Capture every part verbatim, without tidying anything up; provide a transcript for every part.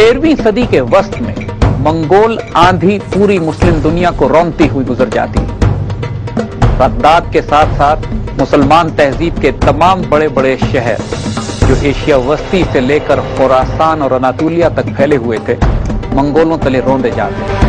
तेरहवीं सदी के वस्त में मंगोल आंधी पूरी मुस्लिम दुनिया को रौंदती हुई गुजर जाती है। बगदाद के साथ साथ मुसलमान तहजीब के तमाम बड़े बड़े शहर जो एशिया वस्ती से लेकर खुरासान और अनातोलिया तक फैले हुए थे, मंगोलों तले रौंदे जाते हैं।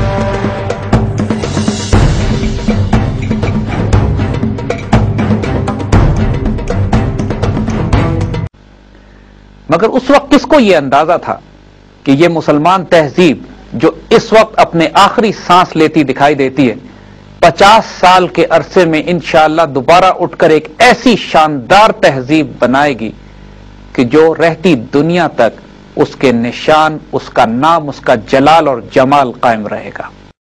मगर उस वक्त किसको यह अंदाजा था कि यह मुसलमान तहजीब जो इस वक्त अपने आखिरी सांस लेती दिखाई देती है, पचास साल के अरसे में इंशाअल्लाह दोबारा उठकर एक ऐसी शानदार तहजीब बनाएगी कि जो रहती दुनिया तक उसके निशान, उसका नाम, उसका जलाल और जमाल कायम रहेगा।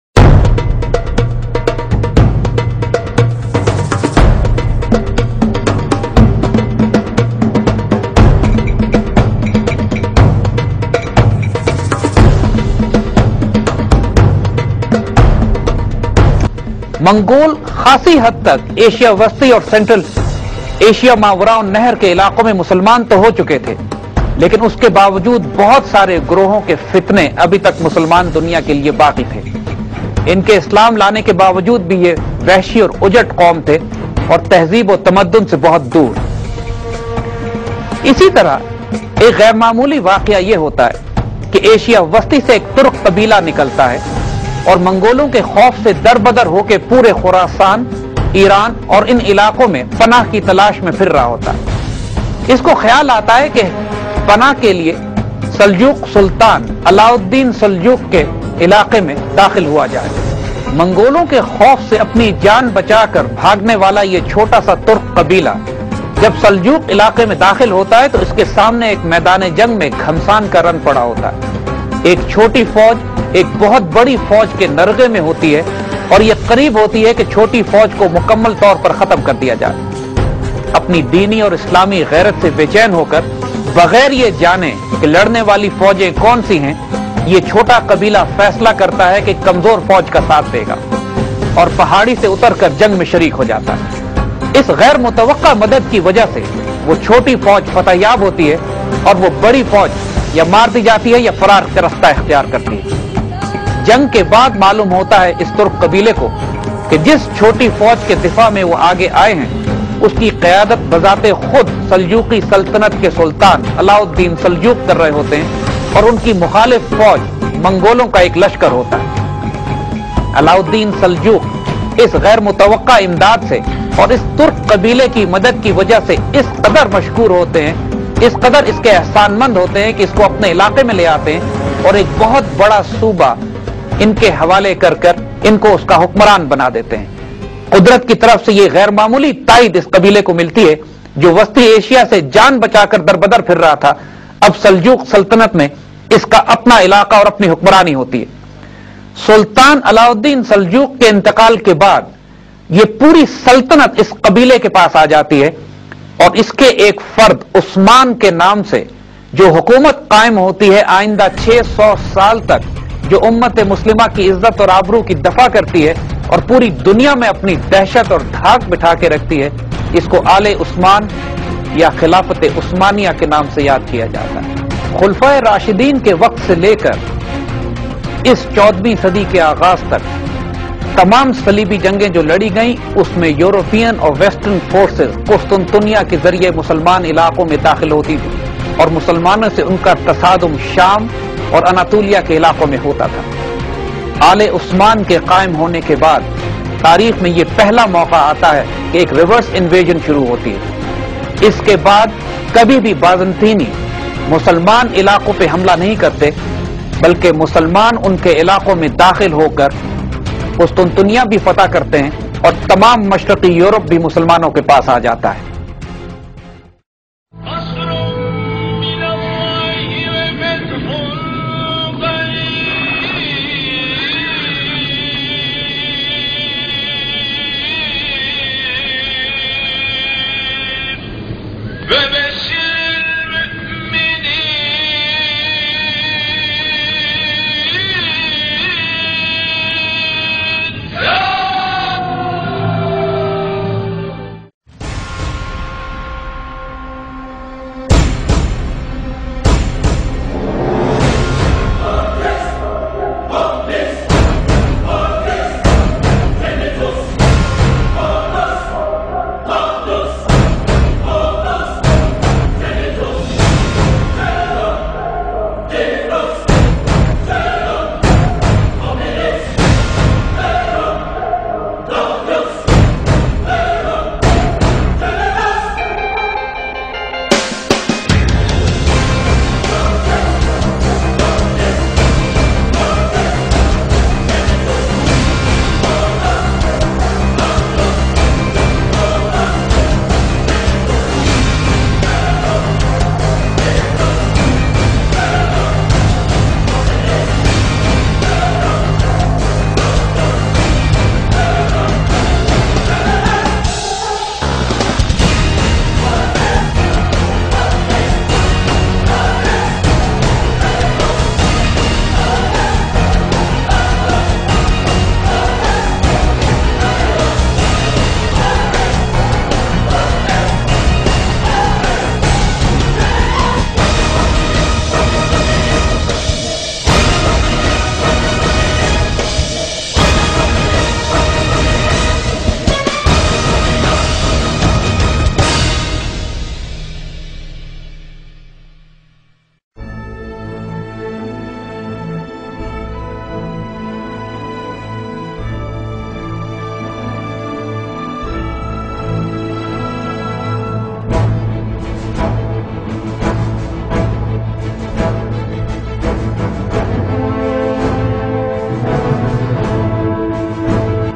मंगोल खासी हद तक एशिया वस्ती और सेंट्रल एशिया मावरा नहर के इलाकों में मुसलमान तो हो चुके थे, लेकिन उसके बावजूद बहुत सारे ग्रोहों के फितने अभी तक मुसलमान दुनिया के लिए बाकी थे। इनके इस्लाम लाने के बावजूद भी ये वहशी और उजट कौम थे और तहजीब और तमद्दुन से बहुत दूर। इसी तरह एक गैर मामूली वाकया यह होता है कि एशिया वस्ती से एक तुर्क कबीला निकलता है और मंगोलों के खौफ से दरबदर होकर पूरे खुरासान, ईरान और इन इलाकों में पनाह की तलाश में फिर रहा होता है। इसको ख्याल आता है कि पनाह के लिए सल्जूक सुल्तान अलाउद्दीन सल्जूक के इलाके में दाखिल हुआ जाए। मंगोलों के खौफ से अपनी जान बचाकर भागने वाला ये छोटा सा तुर्क कबीला जब सल्जूक इलाके में दाखिल होता है तो इसके सामने एक मैदान जंग में घमसान का रन पड़ा होता है। एक छोटी फौज एक बहुत बड़ी फौज के नरगे में होती है और यह करीब होती है कि छोटी फौज को मुकम्मल तौर पर खत्म कर दिया जाए। अपनी दीनी और इस्लामी गैरत से बेचैन होकर बगैर ये जाने कि लड़ने वाली फौजें कौन सी हैं, ये छोटा कबीला फैसला करता है कि कमजोर फौज का साथ देगा और पहाड़ी से उतरकर जंग में शरीक हो जाता है। इस गैर मुतवक्का मदद की वजह से वो छोटी फौज फतहयाब होती है और वो बड़ी फौज या मार दी जाती है या फरार का रास्ता इख्तियार करती है। जंग के बाद मालूम होता है इस तुर्क कबीले को कि जिस छोटी फौज के दिफा में वो आगे आए हैं उसकी क़यादत बजाते खुद सल्जूकी सल्तनत के सुल्तान अलाउद्दीन सल्जूक कर रहे होते हैं और उनकी मुखालिफ फौज मंगोलों का एक लश्कर होता है। अलाउद्दीन सल्जूक इस गैर मुतवक्का इमदाद से और इस तुर्क कबीले की मदद की वजह से इस कदर मशहूर होते हैं, इस कदर इसके एहसानमंद होते हैं कि इसको अपने इलाके में ले आते हैं और एक बहुत बड़ा सूबा इनके हवाले कर कर इनको उसका हुक्मरान बना देते हैं। कुदरत की तरफ से ये गैर मामूली ताईद इस कबीले को मिलती है जो वस्ती एशिया से जान बचाकर दरबदर फिर रहा था। अब सल्जूक सल्तनत में इसका अपना इलाका और अपनी हुक्मरानी होती है। सुल्तान अलाउद्दीन सल्जूक के इंतकाल के बाद ये पूरी सल्तनत इस कबीले के पास आ जाती है और इसके एक फर्द उस्मान के नाम से जो हुकूमत कायम होती है आइंदा छह सौ साल तक, जो उम्मत मुस्लिमा की इज्जत और आबरू की दफा करती है और पूरी दुनिया में अपनी दहशत और धाक बिठा के रखती है, इसको आले उस्मान या खिलाफत उस्मानिया के नाम से याद किया जाता है। खुलफाए राशिदीन के वक्त से लेकर इस चौदहवीं सदी के आगाज तक तमाम सलीबी जंगें जो लड़ी गईं उसमें यूरोपियन और वेस्टर्न फोर्सेस कुस्तुनतुनिया के जरिए मुसलमान इलाकों में दाखिल होती थी और मुसलमानों से उनका तसादुम शाम और अनातोलिया के इलाकों में होता था। आले उस्मान के कायम होने के बाद तारीख में यह पहला मौका आता है कि एक रिवर्स इन्वेजन शुरू होती है। इसके बाद कभी भी बाज़ंतीनी मुसलमान इलाकों पे हमला नहीं करते, बल्कि मुसलमान उनके इलाकों में दाखिल होकर कुस्तुनतुनिया भी फतह करते हैं और तमाम मशरकी यूरोप भी मुसलमानों के पास आ जाता है।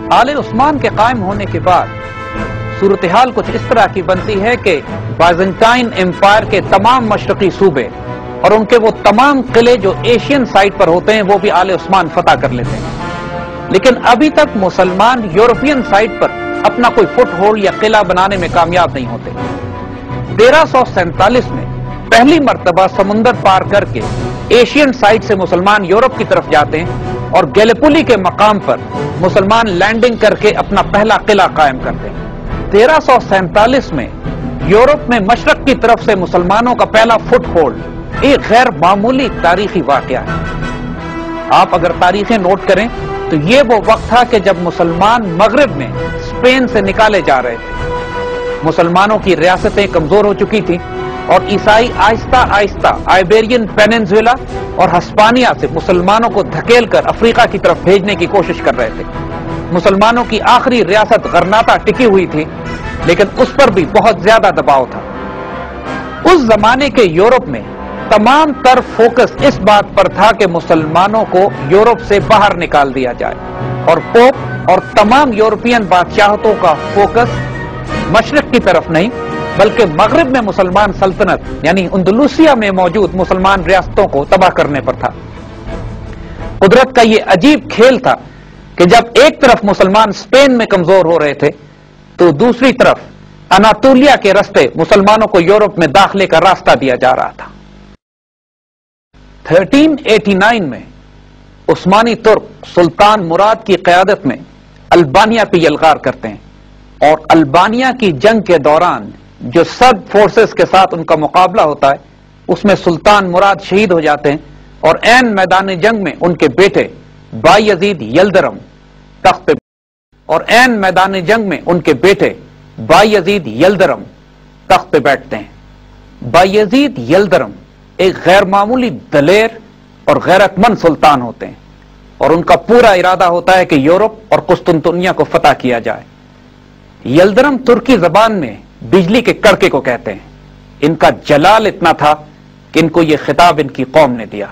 आले उस्मान के कायम होने के बाद सूरत-ए-हाल कुछ इस तरह की बनती है कि बाइजेंटाइन एम्पायर के तमाम मशरकी सूबे और उनके वो तमाम किले जो एशियन साइड पर होते हैं वो भी आले उस्मान फतह कर लेते हैं। लेकिन अभी तक मुसलमान यूरोपियन साइड पर अपना कोई फुट होल्ड या किला बनाने में कामयाब नहीं होते। तेरह सौ सैंतालीस में पहली मर्तबा समुंदर पार करके एशियन साइड से मुसलमान यूरोप की तरफ जाते हैं और गैलेपुली के मकाम पर मुसलमान लैंडिंग करके अपना पहला किला कायम करते हैं। तेरह सौ सैंतालीस में यूरोप में मशरक की तरफ से मुसलमानों का पहला फुट होल्ड एक गैर मामूली तारीखी वाकया है। आप अगर तारीखें नोट करें तो ये वो वक्त था कि जब मुसलमान मगरिब में स्पेन से निकाले जा रहे थे। मुसलमानों की रियासतें कमजोर हो चुकी थी और ईसाई आहिस्ता आहिस्ता आइबेरियन पेनिनसुला और हस्पानिया से मुसलमानों को धकेलकर अफ्रीका की तरफ भेजने की कोशिश कर रहे थे। मुसलमानों की आखिरी रियासत गरनाता टिकी हुई थी, लेकिन उस पर भी बहुत ज्यादा दबाव था। उस जमाने के यूरोप में तमाम तर फोकस इस बात पर था कि मुसलमानों को यूरोप से बाहर निकाल दिया जाए और पोप और तमाम यूरोपियन बादशाहतों का फोकस मशरिक की तरफ नहीं बल्कि मगरिब में मुसलमान सल्तनत यानी अंदलुसिया में मौजूद मुसलमान रियासतों को तबाह करने पर था। कुदरत का यह अजीब खेल था कि जब एक तरफ मुसलमान स्पेन में कमजोर हो रहे थे तो दूसरी तरफ अनातोलिया के रास्ते मुसलमानों को यूरोप में दाखिले का रास्ता दिया जा रहा था। तेरह सौ नवासी में उस्मानी तुर्क सुल्तान मुराद की क़यादत में अल्बानिया पे यलगार करते हैं और अल्बानिया की जंग के दौरान जो सर्ब फोर्सेस के साथ उनका मुकाबला होता है उसमें सुल्तान मुराद शहीद हो जाते हैं और ऐन मैदान जंग में उनके बेटे बायजीद यल्दरम तख्त पे और ऐन मैदान जंग में उनके बेटे बायजीद यल्दरम तख्त पे बैठते हैं। बायजीद यल्दरम एक गैर मामूली दलेर और गैरतमंद सुल्तान होते हैं और उनका पूरा इरादा होता है कि यूरोप और कुस्तुनतुनिया को फतह किया जाए। यल्दरम तुर्की जबान में बिजली के कड़के को कहते हैं। इनका जलाल इतना था कि इनको यह खिताब इनकी कौम ने दिया।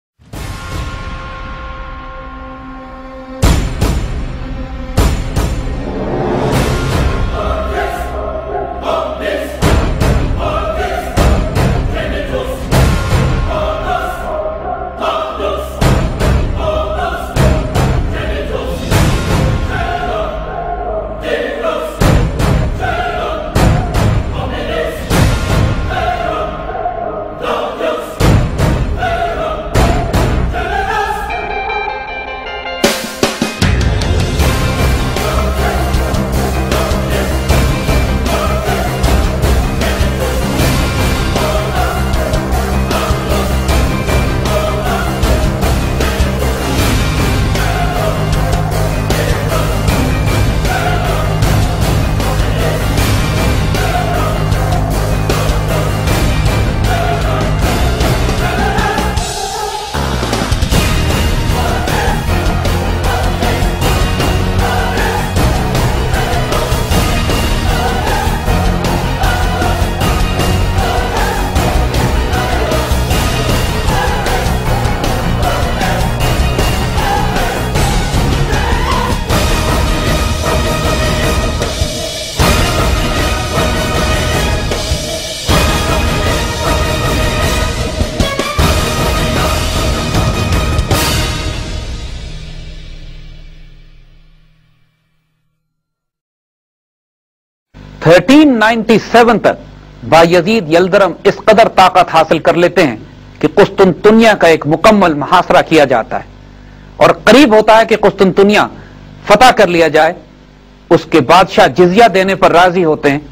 तेरह सौ सत्तानवे तक बायजीद यल्दरम इस कदर ताकत हासिल कर लेते हैं कि कुस्तुनतुनिया का एक मुकम्मल मुहासरा किया जाता है और करीब होता है कि कुस्तुनतुनिया फतह कर लिया जाए। उसके बादशाह जिजिया देने पर राजी होते हैं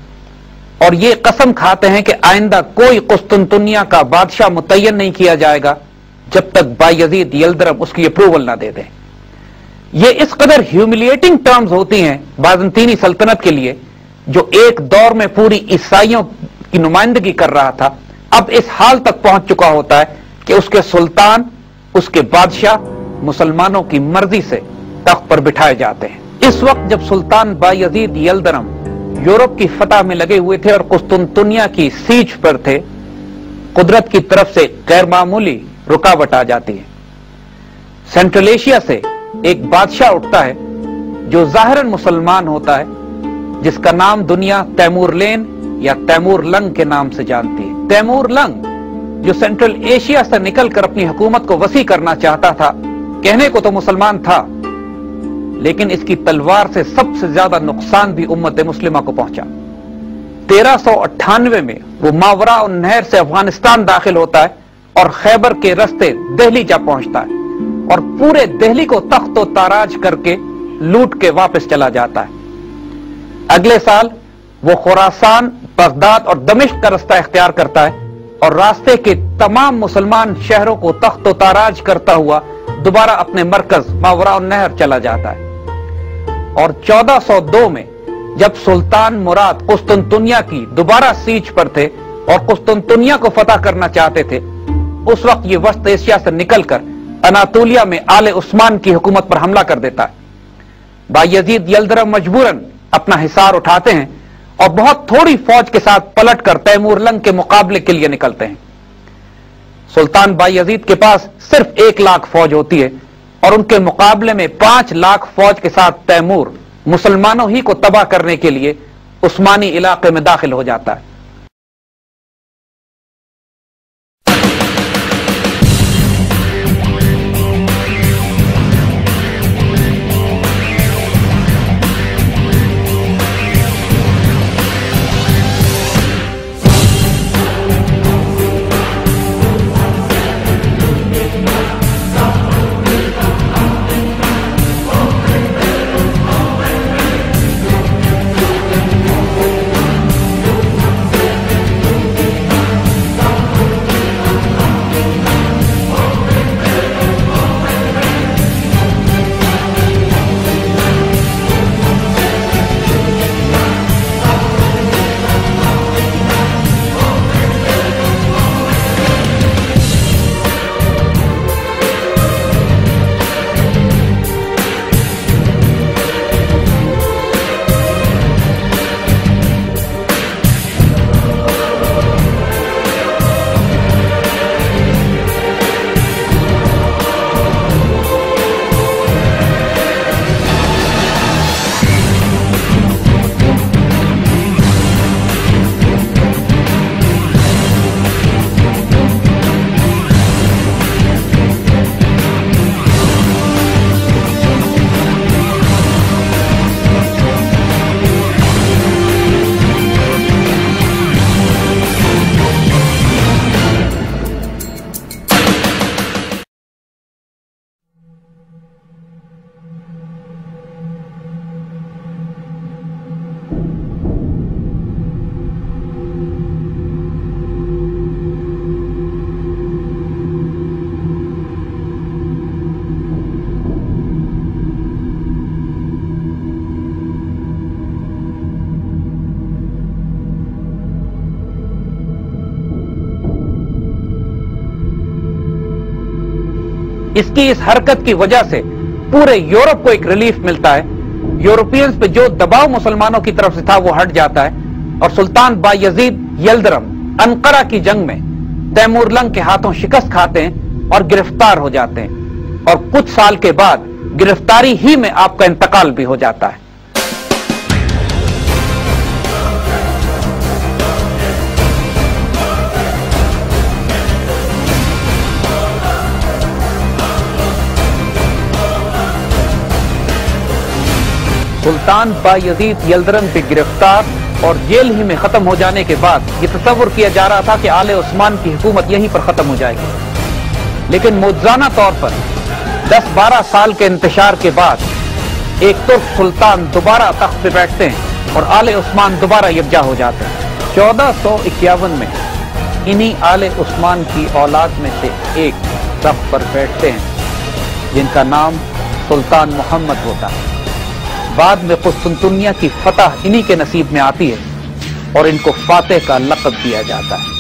और ये कसम खाते हैं कि आइंदा कोई कुस्तुनतुनिया का बादशाह मुतय्यन नहीं किया जाएगा जब तक बायजीद यल्दरम उसकी अप्रूवल ना दे दें। ये इस कदर ह्यूमिलिएटिंग टर्म्स होती हैं बाज़ंतीनी सल्तनत के लिए जो एक दौर में पूरी ईसाइयों की नुमाइंदगी कर रहा था, अब इस हाल तक पहुंच चुका होता है कि उसके सुल्तान उसके बादशाह मुसलमानों की मर्जी से तख्त पर बिठाए जाते हैं। इस वक्त जब सुल्तान बायजीद यल्दरम यूरोप की फतह में लगे हुए थे और कुस्तुनतुनिया की सीज पर थे, कुदरत की तरफ से गैर मामूली रुकावट आ जाती है। सेंट्रल एशिया से एक बादशाह उठता है جو ظاہراً مسلمان ہوتا ہے، جس کا نام دنیا تیمور لین یا تیمور لنگ کے نام سے جانتی ہے۔ تیمور لنگ جو سینٹرل ایشیا سے نکل کر اپنی حکومت کو وسیع کرنا چاہتا تھا، کہنے کو تو مسلمان تھا، لیکن اس کی تلوار سے سب سے زیادہ نقصان بھی امت مسلمہ کو پہنچا۔ تیرہ سو اٹھانوے میں وہ ماوراء النہر سے افغانستان داخل ہوتا ہے اور خیبر کے رستے دہلی جا پہنچتا ہے اور پورے دہلی کو تخت و تاراج کر کے لوٹ کے واپس چلا جاتا ہے۔ اگلے سال وہ خراسان، بغداد اور دمشق کا رستہ اختیار کرتا ہے اور راستے کے تمام مسلمان شہروں کو تخت و تاراج کرتا ہوا دوبارہ اپنے مرکز ماوراء النہر چلا جاتا ہے۔ اور چودہ سو دو میں جب سلطان مراد قسطنطنیہ کی دوبارہ سیج پر تھے اور قسطنطنیہ کو فتح کرنا چاہتے تھے، اس وقت یہ وسط ایشیا سے نکل کر اناطولیہ میں آل عثمان کی حکومت پر حملہ کر دیتا ہے۔ بایزید یلدرم مجبوراً اپنا حصار اٹھاتے ہیں اور بہت تھوڑی فوج کے ساتھ پلٹ کر تیمور لنگ کے مقابلے کے لیے نکلتے ہیں۔ سلطان بایزید کے پاس صرف ایک لاکھ فوج ہوتی ہے اور ان کے مقابلے میں پانچ لاکھ فوج کے ساتھ تیمور مسلمانوں ہی کو تباہ کرنے کے لیے عثمانی علاقے میں داخل ہو جاتا ہے۔ اس کی اس حرکت کی وجہ سے پورے یورپ کو ایک ریلیف ملتا ہے، یورپینز پہ جو دباؤ مسلمانوں کی طرف سے تھا وہ ہٹ جاتا ہے اور سلطان بایزید یلدرم انقرہ کی جنگ میں تیمور لنگ کے ہاتھوں شکست کھاتے ہیں اور گرفتار ہو جاتے ہیں اور کچھ سال کے بعد گرفتاری ہی میں آپ کا انتقال بھی ہو جاتا ہے۔ سلطان بایزید یلدرم کی گرفتار اور جیل ہی میں ختم ہو جانے کے بعد یہ تصور کیا جا رہا تھا کہ آل عثمان کی حکومت یہیں پر ختم ہو جائے گی، لیکن معجزانہ طور پر دس بارہ سال کے انتشار کے بعد ایک ترک سلطان دوبارہ تخت پہ بیٹھتے ہیں اور آل عثمان دوبارہ یکجا ہو جاتے ہیں۔ چودہ سو اکیاون میں انہی آل عثمان کی اولاد میں سے ایک تخت پر بیٹھتے ہیں جن کا نام سلطان محمد ہوتا ہے۔ بعد میں قسطنطنیہ کی فتح انہی کے نصیب میں آتی ہے اور ان کو فاتح کا لقب دیا جاتا ہے۔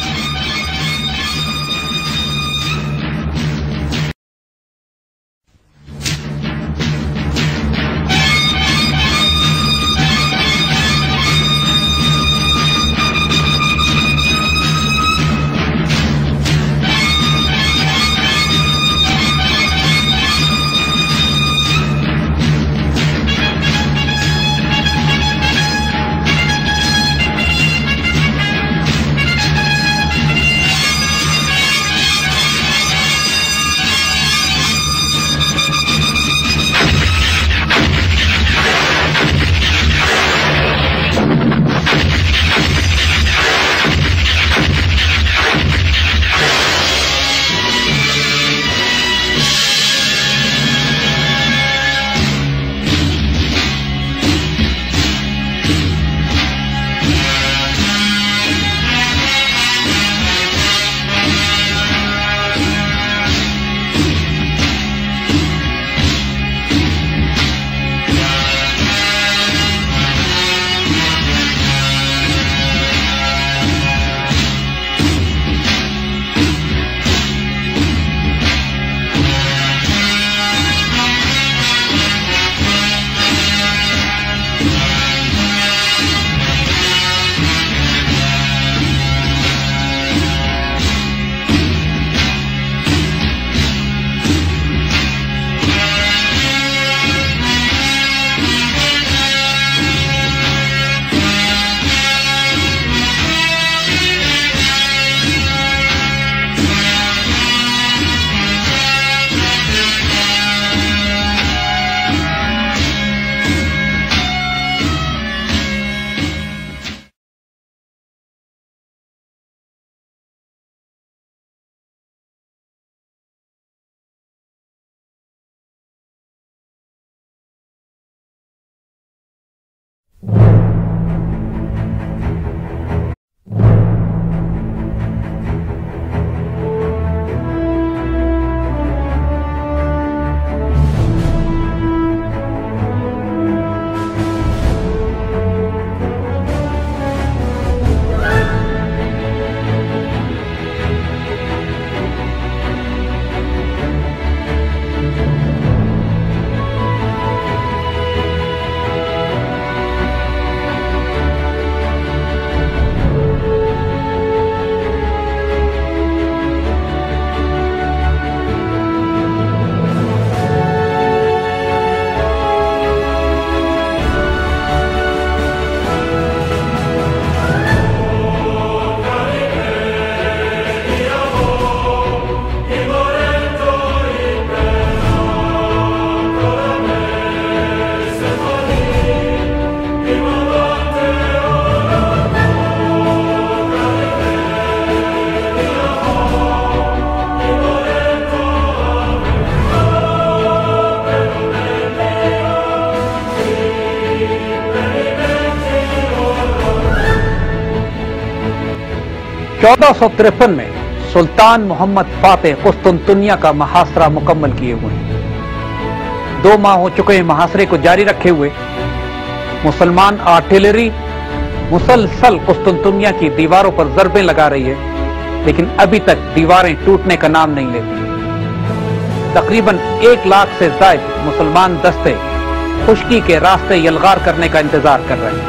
चौदह सौ तिरपन में सुल्तान मोहम्मद फातेह कुस्तुनतुनिया का मुहासरा मुकम्मल किए हुए हैं। दो माह हो चुके हैं मुहासरे को जारी रखे हुए। मुसलमान आर्टिलरी मुसलसल कुस्तुनतुनिया की दीवारों पर जरबें लगा रही है, लेकिन अभी तक दीवारें टूटने का नाम नहीं लेती। तकरीबन एक लाख से ज्यादा मुसलमान दस्ते खुश्की के रास्ते यलगार करने का इंतजार कर रहे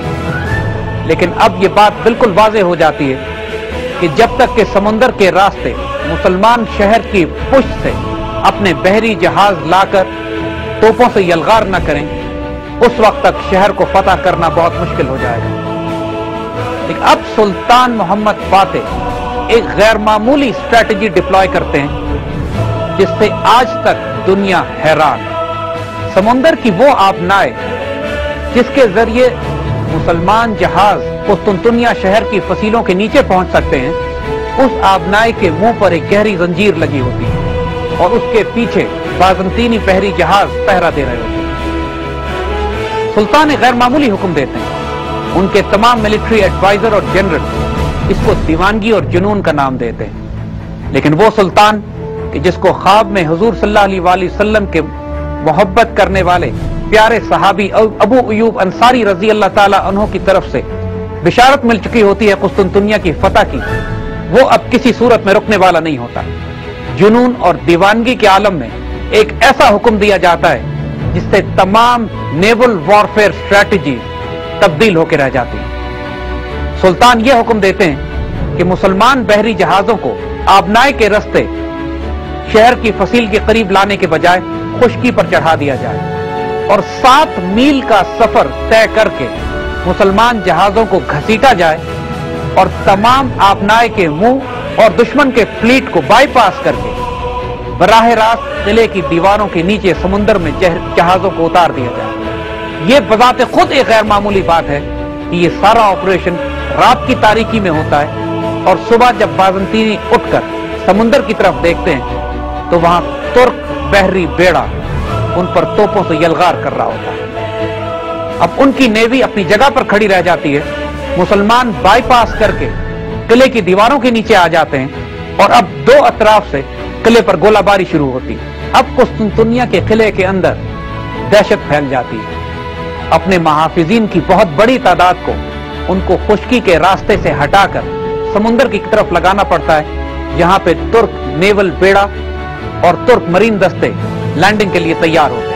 हैं, लेकिन अब यह बात बिल्कुल वाज़ेह हो जाती है कि जब तक के समुंदर के रास्ते मुसलमान शहर की पुष्ट से अपने बहरी जहाज लाकर तोपों से यलगार न करें, उस वक्त तक शहर को फतह करना बहुत मुश्किल हो जाएगा। लेकिन अब सुल्तान मोहम्मद फातेह एक गैर मामूली स्ट्रैटेजी डिप्लॉय करते हैं जिससे आज तक दुनिया हैरान। समुंदर की वो आबनाएं जिसके जरिए मुसलमान जहाज कुस्तुनतुनिया शहर की फसीलों के नीचे पहुंच सकते हैं, उस आबनाई के मुंह पर एक गहरी जंजीर लगी होती है और उसके पीछे बाज़ंतीनी पहरी जहाज पहरा दे रहे होते हैं। सुल्तान गैर मामूली हुक्म देते हैं। उनके तमाम मिलिट्री एडवाइजर और जनरल इसको दीवानगी और जुनून का नाम देते हैं, लेकिन वो सुल्तान कि जिसको ख्वाब में हुजूर सल्लल्लाहु अलैहि वसल्लम के मोहब्बत करने वाले प्यारे सहाबी अबू अयूब अंसारी रजी अल्लाह ताला अन्हु की तरफ से बिशारत मिल चुकी होती है कुस्तुनतुनिया की फतह की, वो अब किसी सूरत में रुकने वाला नहीं होता। जुनून और दीवानगी के आलम में एक ऐसा हुक्म दिया जाता है जिससे तमाम नेवल वॉरफेयर स्ट्रैटेजी तब्दील होकर रह जाती है। सुल्तान यह हुक्म देते हैं कि मुसलमान बहरी जहाजों को आबनाई के रास्ते शहर की फसील के करीब लाने के बजाय खुश्की पर चढ़ा दिया जाए और सात मील का सफर तय करके मुसलमान जहाजों को घसीटा जाए और तमाम आबनाई के मुंह और दुश्मन के फ्लीट को बाईपास करके बराह रास्त किले की दीवारों के नीचे समुंदर में जहाजों को उतार दिया जाए। यह बजाते खुद एक गैर मामूली बात है कि यह सारा ऑपरेशन रात की तारीकी में होता है और सुबह जब बाज़ंतीनी उठकर समुंदर की तरफ देखते हैं तो वहां तुर्क बहरी बेड़ा उन पर तोपों से यलगार कर रहा होता है। अब उनकी नेवी अपनी जगह पर खड़ी रह जाती है, मुसलमान बाईपास करके किले की दीवारों के नीचे आ जाते हैं और अब दो अतराफ से किले पर गोलाबारी शुरू होती है। अब कुस्तुनतुनिया के किले के अंदर दहशत फैल जाती है। अपने महाफिजीन की बहुत बड़ी तादाद को उनको खुश्की के रास्ते से हटाकर समुंदर की तरफ लगाना पड़ता है, जहां पे तुर्क नेवल बेड़ा और तुर्क मरीन दस्ते लैंडिंग के लिए तैयार होते हैं।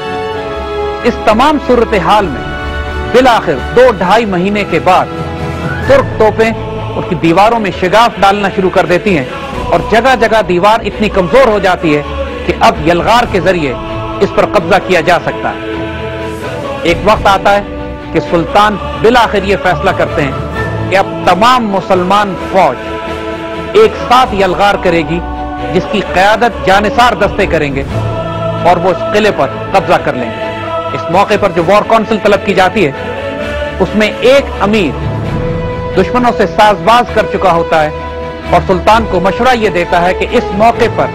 इस तमाम सूरत हाल में बिलाखिर दो ढाई महीने के बाद तुर्क तोपें उसकी दीवारों में शिगाफ डालना शुरू कर देती हैं और जगह जगह दीवार इतनी कमजोर हो जाती है कि अब यलगार के जरिए इस पर कब्जा किया जा सकता है। एक वक्त आता है कि सुल्तान बिलाखिर यह फैसला करते हैं कि अब तमाम मुसलमान फौज एक साथ यलगार करेगी, जिसकी क़यादत जानिसार दस्ते करेंगे और वो इस किले पर कब्जा कर लेंगे। इस मौके पर जो वॉर काउंसिल तलब की जाती है, उसमें एक अमीर दुश्मनों से साजबाज कर चुका होता है और सुल्तान को मशवरा यह देता है कि इस मौके पर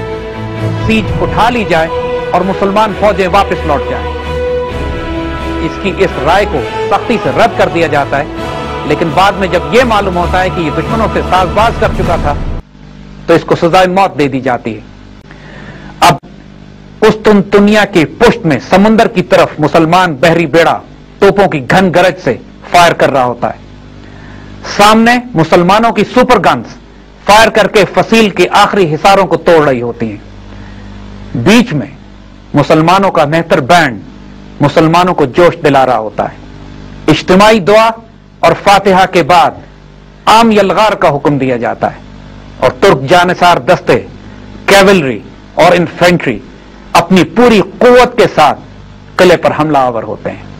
सीज उठा ली जाए और मुसलमान फौजें वापस लौट जाएं। इसकी इस राय को सख्ती से रद्द कर दिया जाता है, लेकिन बाद में जब यह मालूम होता है कि यह दुश्मनों से साजबाज कर चुका था तो इसको सजाए मौत दे दी जाती है। अब कुस्तुनतुनिया की पुष्ट में समुंदर की तरफ मुसलमान बहरी बेड़ा तोपों की घन गरज से फायर कर रहा होता है। सामने मुसलमानों की सुपर गन्स फायर करके फसील के आखिरी हिसारों को तोड़ रही होती हैं। बीच में मुसलमानों का मेहतर बैंड मुसलमानों को जोश दिला रहा होता है। इज्तिमाई दुआ और फातिहा के बाद आम यलगार का हुक्म दिया जाता है और तुर्क जानिसार दस्ते, कैवलरी और इन्फेंट्री अपनी पूरी कुव्वत के साथ किले पर हमलावर होते हैं।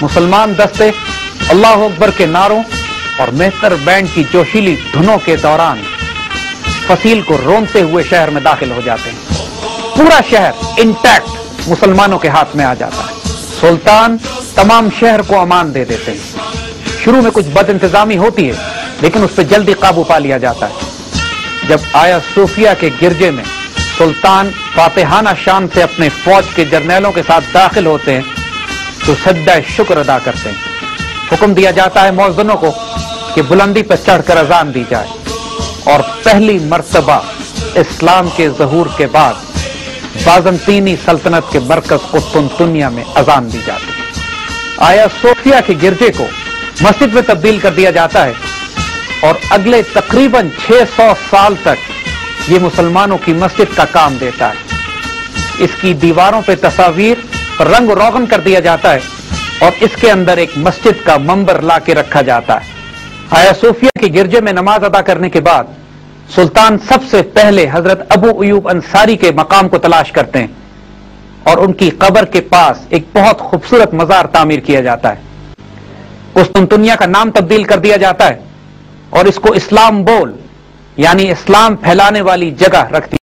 مسلمان دستے اللہ اکبر کے نعروں اور مہتر بینڈ کی جوشیلی دھنوں کے دوران فصیل کو رونتے ہوئے شہر میں داخل ہو جاتے ہیں. پورا شہر انٹیکٹ مسلمانوں کے ہاتھ میں آ جاتا ہے. سلطان تمام شہر کو امان دے دیتے ہیں. شروع میں کچھ بد انتظامی ہوتی ہے لیکن اس پہ جلدی قابو پا لیا جاتا ہے. جب آیا صوفیہ کے گرجے میں سلطان فاتحانہ شان سے اپنے فوج کے جرنیلوں کے ساتھ داخل ہوتے ہیں تو سجدہ شکر ادا کرتے ہیں. حکم دیا جاتا ہے مؤذنوں کو کہ بلندی پر چڑھ کر اذان دی جائے اور پہلی مرتبہ اسلام کے ظہور کے بعد بازنطینی سلطنت کے مرکز قسطنطنیہ میں اذان دی جاتی ہے. آیا صوفیہ کے گرجے کو مسجد میں تبدیل کر دیا جاتا ہے اور اگلے تقریباً چھ سو سال تک یہ مسلمانوں کی مسجد کا کام دیتا ہے. اس کی دیواروں پہ تصاویر رنگ و روغن کر دیا جاتا ہے اور اس کے اندر ایک مسجد کا منبر لا کے رکھا جاتا ہے. آیا صوفیہ کے گرجے میں نماز ادا کرنے کے بعد سلطان سب سے پہلے حضرت ابو ایوب انصاری کے مقام کو تلاش کرتے ہیں اور ان کی قبر کے پاس ایک بہت خوبصورت مزار تعمیر کیا جاتا ہے. قسطنطنیہ کا نام تبدیل کر دیا جاتا ہے اور اس کو اسلام بول یعنی اسلام پھیلانے والی جگہ رکھ دی.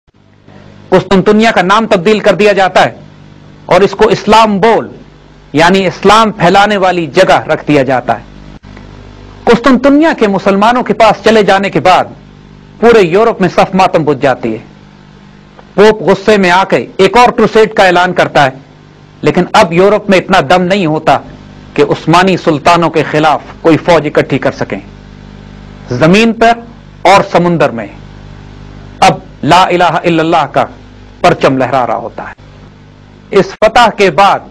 قسطنطنیہ کا نام تبدیل کر دیا جاتا ہے اور اس کو اسلام بول یعنی اسلام پھیلانے والی جگہ رکھ دیا جاتا ہے. قسطنطنیہ کے مسلمانوں کے پاس چلے جانے کے بعد پورے یورپ میں صف ماتم بجھ جاتی ہے. پوپ غصے میں آ کے ایک اور کروسیڈ کا اعلان کرتا ہے لیکن اب یورپ میں اتنا دم نہیں ہوتا کہ عثمانی سلطانوں کے خلاف کوئی فوج اکٹھی کر سکیں. زمین پر اور سمندر میں اب لا الہ الا اللہ کا پرچم لہرا رہا ہوتا ہے. اس فتح کے بعد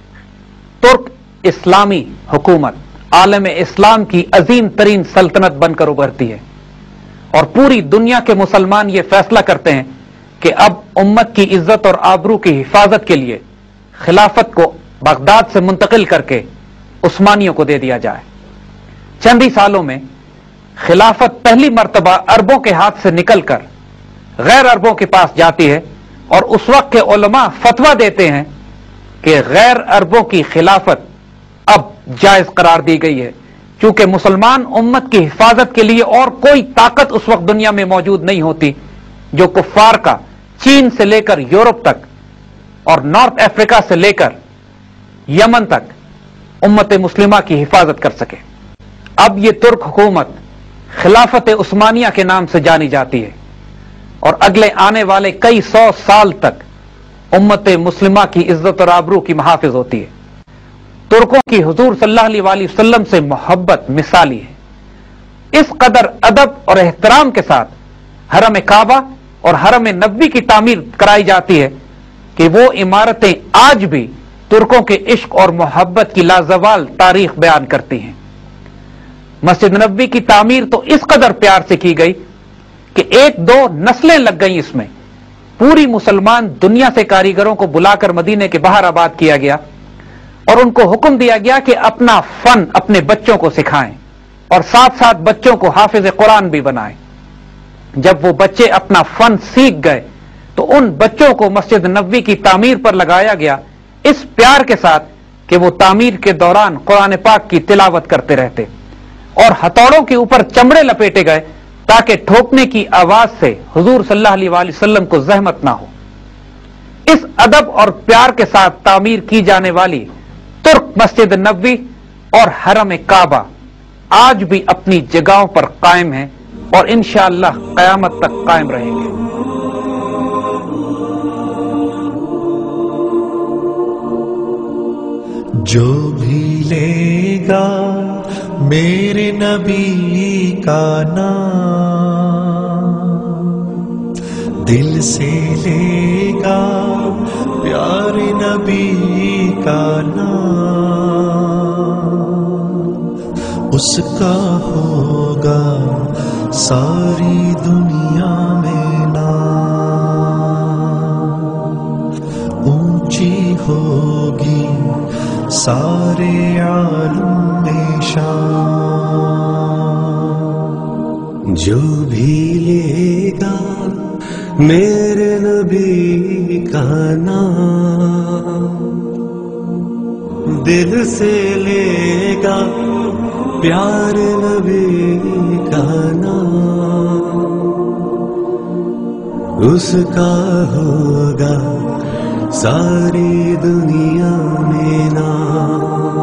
ترک اسلامی حکومت عالم اسلام کی عظیم ترین سلطنت بن کر ابھرتی ہے اور پوری دنیا کے مسلمان یہ فیصلہ کرتے ہیں کہ اب امت کی عزت اور آبرو کی حفاظت کے لیے خلافت کو بغداد سے منتقل کر کے عثمانیوں کو دے دیا جائے. چند ہی سالوں میں خلافت پہلی مرتبہ عربوں کے ہاتھ سے نکل کر غیر عربوں کے پاس جاتی ہے اور اس وقت کے علماء فتویٰ دیتے ہیں کہ غیر عربوں کی خلافت اب جائز قرار دی گئی ہے چونکہ مسلمان امت کی حفاظت کے لیے اور کوئی طاقت اس وقت دنیا میں موجود نہیں ہوتی جو کفار کا چین سے لے کر یورپ تک اور نارتھ افریقہ سے لے کر یمن تک امت مسلمہ کی حفاظت کر سکے. اب یہ ترک حکومت خلافت عثمانیہ کے نام سے جانی جاتی ہے اور اگلے آنے والے کئی سو سال تک امت مسلمہ کی عزت اور آبرو کی محافظ ہوتی ہے. ترکوں کی حضور صلی اللہ علیہ وسلم سے محبت مثالی ہے. اس قدر ادب اور احترام کے ساتھ حرم کعبہ اور حرم نبوی کی تعمیر کرائی جاتی ہے کہ وہ عمارتیں آج بھی ترکوں کے عشق اور محبت کی لازوال تاریخ بیان کرتی ہیں. مسجد نبوی کی تعمیر تو اس قدر پیار سے کی گئی کہ ایک دو نسلیں لگ گئیں اس میں. پوری مسلمان دنیا سے کاریگروں کو بلا کر مدینے کے باہر آباد کیا گیا اور ان کو حکم دیا گیا کہ اپنا فن اپنے بچوں کو سکھائیں اور ساتھ ساتھ بچوں کو حافظ قرآن بھی بنائیں. جب وہ بچے اپنا فن سیکھ گئے تو ان بچوں کو مسجد نبوی کی تعمیر پر لگایا گیا اس پیار کے ساتھ کہ وہ تعمیر کے دوران قرآن پاک کی تلاوت کرتے رہتے اور ہتھوڑوں کے اوپر چمڑے لپیٹے گئے تاکہ ٹھوکنے کی آواز سے حضور صلی اللہ علیہ وسلم کو زحمت نہ ہو. اس ادب اور پیار کے ساتھ تعمیر کی جانے والی ترک مسجد نبوی اور حرم کعبہ آج بھی اپنی جگہوں پر قائم ہیں اور انشاءاللہ قیامت تک قائم رہیں گے. جو بھی لے گا میرے نبی کا نام دل سے لے گا پیارے نبی کا نام اس کا ہوگا ساری دنیا میں نام اونچی ہوگی سارے عالم میں شان. جو بھی لے گا میرے نبی کا نام دل سے لے گا پیار نبی کا نام، اس کا ہوگا ساری دنیا میں نام،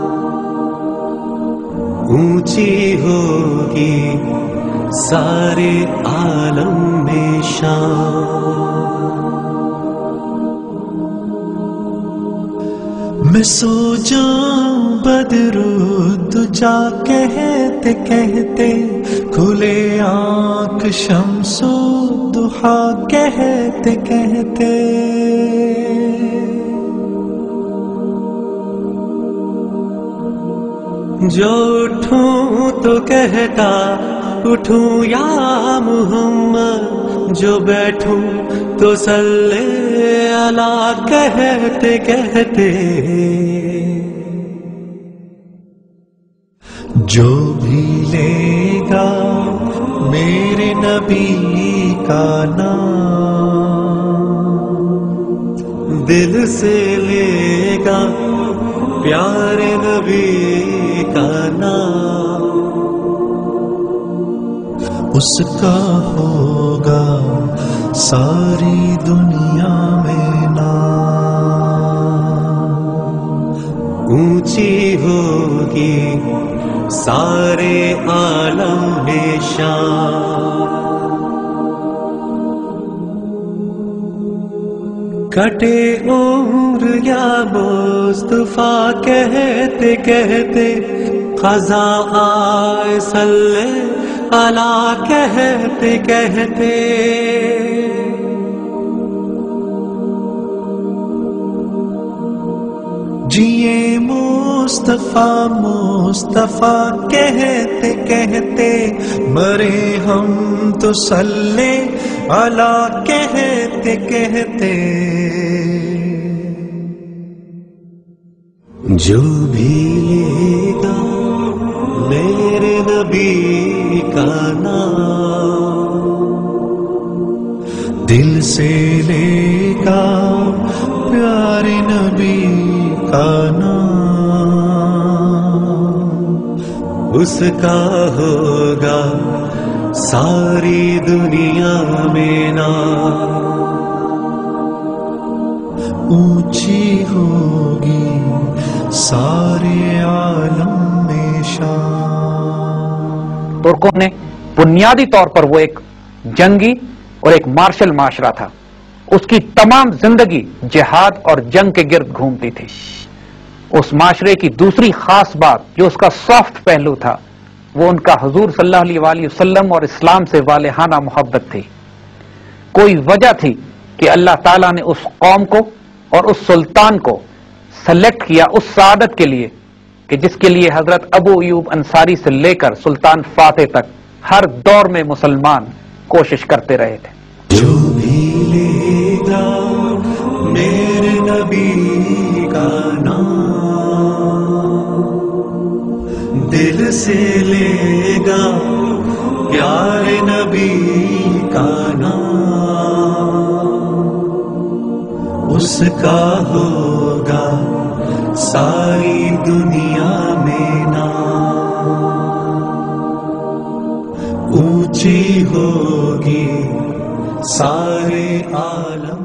اونچی ہوگی سارے عالم میں شان۔ میں سو جاؤں بدرود جا کہتے کہتے، کھلے آنکھ شمس و ضحا کہتے کہتے، جو اٹھوں تو کہتا اٹھوں یا محمد، جو بیٹھوں تو صلی اللہ کہتے کہتے، جو بھی لے گا میرے نبی کا نام، دل سے لے گا پیارے نبی کا نام، اس کا ہوگا ساری دنیا میں نام، اونچی ہوگی سارے عالم میں شان۔ کٹے عمر یا مصطفیٰ کہتے کہتے، خزاں آئے صلی اللہ کہتے کہتے، جیے مصطفیٰ مصطفیٰ کہتے کہتے، مرے ہم تو صلی اللہ کہتے کہتے، جو بھی لے گا میرے نبی کا نام، دل سے لے گا پیارے نبی کا نام، اس کا ہوگا ساری دنیا میں نام، اونچی ہوگی سارے عالم میں شان۔ ترکوں نے بنیادی طور پر وہ ایک جنگی اور ایک مارشل معاشرہ تھا، اس کی تمام زندگی جہاد اور جنگ کے گرد گھومتی تھی۔ اس معاشرے کی دوسری خاص بات جو اس کا سافٹ پہلو تھا، وہ ان کا حضور صلی اللہ علیہ وآلہ وسلم اور اسلام سے والہانہ محبت تھی۔ کوئی وجہ تھی کہ اللہ تعالیٰ نے اس قوم کو اور اس سلطان کو سلیکٹ کیا اس سعادت کے لیے کہ جس کے لیے حضرت ابو ایوب انصاری سے لے کر سلطان فاتح تک ہر دور میں مسلمان کوشش کرتے رہے تھے۔ جو بھی لے گا میرے نبی کا نام، دل سے لے گا پیارے نبی کا نام، اس کا ہوگا ساری دنیا میں نام، اونچی ہوگی سارے عالم